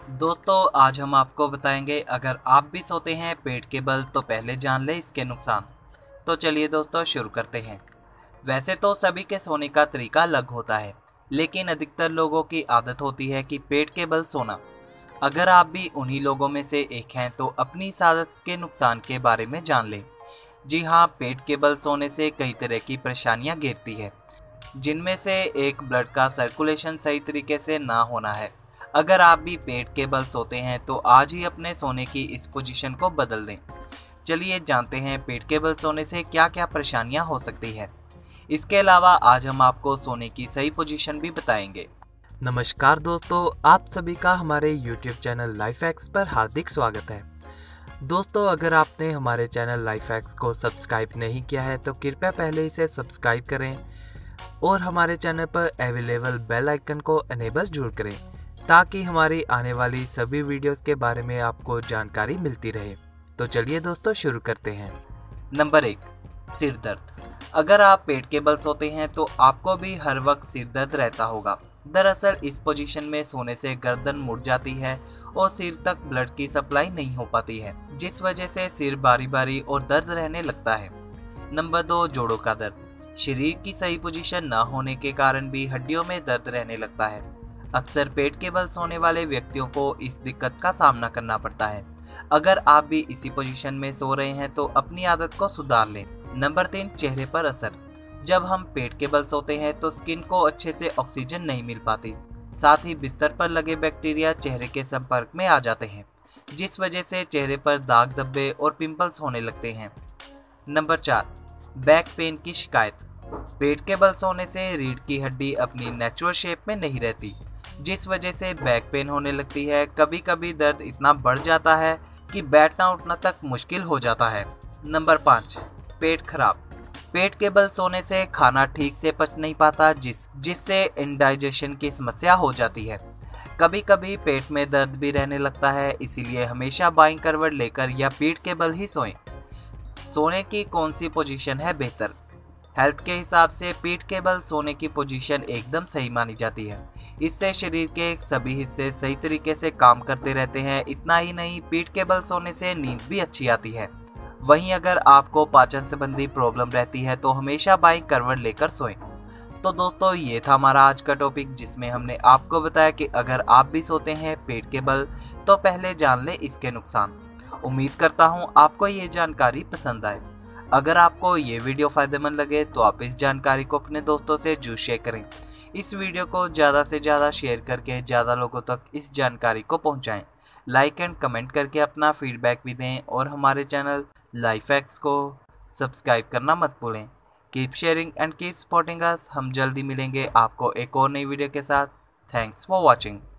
दोस्तों आज हम आपको बताएंगे अगर आप भी सोते हैं पेट के बल तो पहले जान ले इसके नुकसान। तो चलिए दोस्तों शुरू करते हैं। वैसे तो सभी के सोने का तरीका अलग होता है, लेकिन अधिकतर लोगों की आदत होती है कि पेट के बल सोना। अगर आप भी उन्हीं लोगों में से एक हैं तो अपनी इस आदत के नुकसान के बारे में जान लें। जी हाँ, पेट के बल सोने से कई तरह की परेशानियां घेरती है, जिनमें से एक ब्लड का सर्कुलेशन सही तरीके से ना होना है। अगर आप भी पेट के बल सोते हैं तो आज ही अपने सोने की इस पोजीशन को बदल दें। चलिए जानते हैं पेट के बल सोने से क्या क्या परेशानियां हो सकती है। इसके अलावा आज हम आपको सोने की सही पोजीशन भी बताएंगे। नमस्कार दोस्तों, आप सभी का हमारे YouTube चैनल लाइफ हैक्स पर हार्दिक स्वागत है। दोस्तों, अगर आपने हमारे चैनल लाइफ हैक्स को सब्सक्राइब नहीं किया है तो कृपया पहले इसे सब्सक्राइब करें और हमारे चैनल पर अवेलेबल बेल आइकन को इनेबल जरूर करें ताकि हमारी आने वाली सभी वीडियोस के बारे में आपको जानकारी मिलती रहे। तो चलिए दोस्तों शुरू करते हैं। नंबर 1, सिर दर्द। अगर आप पेट के बल सोते हैं तो आपको भी हर वक्त सिर दर्द रहता होगा। दरअसल इस पोजीशन में सोने से गर्दन मुड़ जाती है और सिर तक ब्लड की सप्लाई नहीं हो पाती है, जिस वजह से सिर बारी बारी और दर्द रहने लगता है। नंबर 2, जोड़ों का दर्द। शरीर की सही पोजीशन न होने के कारण भी हड्डियों में दर्द रहने लगता है। अक्सर पेट के बल सोने वाले व्यक्तियों को इस दिक्कत का सामना करना पड़ता है। अगर आप भी इसी पोजीशन में सो रहे हैं तो अपनी आदत को सुधार लें। नंबर 3, चेहरे पर असर। जब हम पेट के बल सोते हैं तो स्किन को अच्छे से ऑक्सीजन नहीं मिल पाती, साथ ही बिस्तर पर लगे बैक्टीरिया चेहरे के संपर्क में आ जाते हैं, जिस वजह से चेहरे पर दाग धब्बे और पिंपल्स होने लगते हैं। नंबर 4, बैक पेन की शिकायत। पेट के बल सोने से रीढ़ की हड्डी अपनी नेचुरल शेप में नहीं रहती, जिस वजह से बैक पेन होने लगती है। कभी कभी दर्द इतना बढ़ जाता है कि बैठना उठना तक मुश्किल हो जाता है। नंबर 5, पेट खराब। पेट के बल सोने से खाना ठीक से पच नहीं पाता, जिससे इंडाइजेशन की समस्या हो जाती है। कभी कभी पेट में दर्द भी रहने लगता है, इसीलिए हमेशा बाईं करवट लेकर या पीठ के बल ही सोएं। सोने की कौन सी पोजीशन है बेहतर? हेल्थ के हिसाब से पीठ के बल सोने की पोजीशन एकदम सही मानी जाती है। इससे शरीर के सभी हिस्से सही तरीके से काम करते रहते हैं। इतना ही नहीं, पीठ के बल सोने से नींद भी अच्छी आती है। वहीं अगर आपको पाचन संबंधी प्रॉब्लम रहती है तो हमेशा बाईं करवट लेकर सोएं। तो दोस्तों ये था हमारा आज का टॉपिक, जिसमें हमने आपको बताया कि अगर आप भी सोते हैं पेट के बल तो पहले जान ले इसके नुकसान। उम्मीद करता हूँ आपको ये जानकारी पसंद आए। अगर आपको ये वीडियो फायदेमंद लगे तो आप इस जानकारी को अपने दोस्तों से जरूर शेयर करें। इस वीडियो को ज़्यादा से ज़्यादा शेयर करके ज़्यादा लोगों तक इस जानकारी को पहुंचाएं। लाइक एंड कमेंट करके अपना फीडबैक भी दें और हमारे चैनल लाइफ हैक्स को सब्सक्राइब करना मत भूलें। Keep sharing and keep supporting us. हम जल्दी मिलेंगे आपको एक और नई वीडियो के साथ। Thanks for watching.